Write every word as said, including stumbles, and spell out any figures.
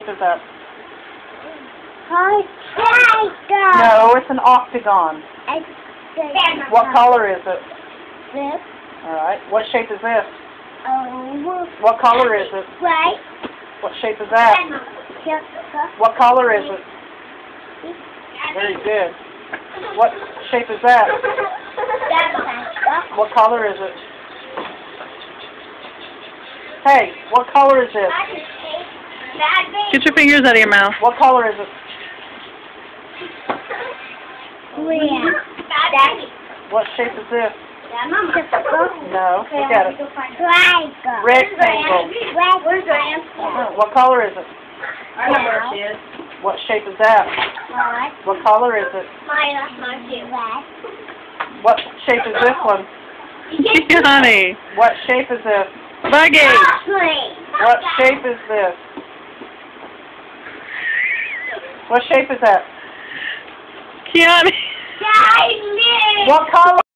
is that? Hi, tiger. No, it's an octagon. It's What color is it? this. Alright. What shape is this? Oh, What color is it? right. What shape is that? What color is it? Very good. What shape is that? What color is it? Hey, what color is this? Get your fingers out of your mouth. What color is it? Green. What shape is this? Circle. No, look at it. Triangle. Rectangle. Rectangle. What color is it? I know where she is. What shape is that? What? What color is it? Red. What shape is this one? Honey. What shape is this? Buggy. What shape is this? What shape is that? Kiani. What color?